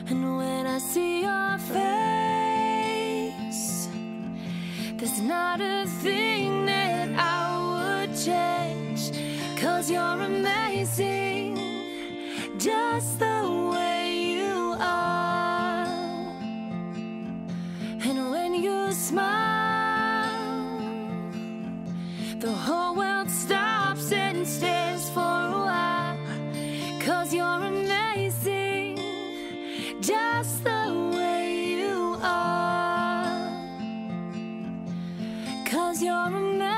And when I see your face, there's not a thing that I would change, 'cause you're amazing, just the way you are. And when you smile, the whole world stops and stares for a while, 'cause you're amazing, just the way you are. 'Cause you're amazing.